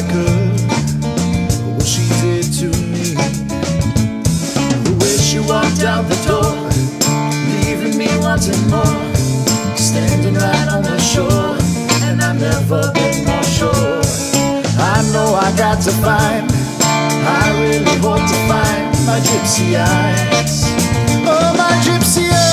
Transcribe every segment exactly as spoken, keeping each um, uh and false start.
I could what she did to me. The way she walked out the door, leaving me wanting more, standing right on the shore, and I've never been more sure. I know I got to find, I really hope to find my gypsy eyes. Oh, my gypsy eyes.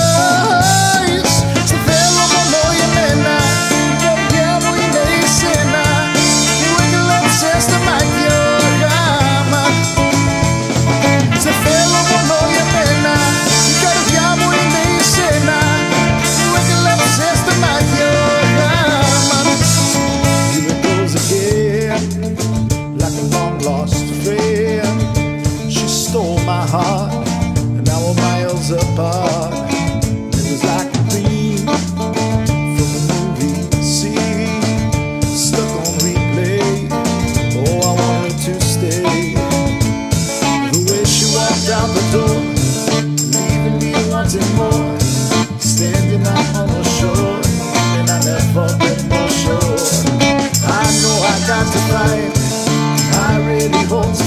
Se fermano moje mena, dobbiamo in lei sena, wiggle up sesta magliama. Se fermano moje mena, dobbiamo in lei sena, wiggle up sesta magliama. Here it goes again, like a long lost friend. She stole my heart, and now we're miles apart. It was like a dream from a movie scene, stuck on replay. Oh, I wanted to stay. The way she walked out the door, leaving me wanting more, standing out on the shore, and I never been more sure. I know I got to fight, I really hope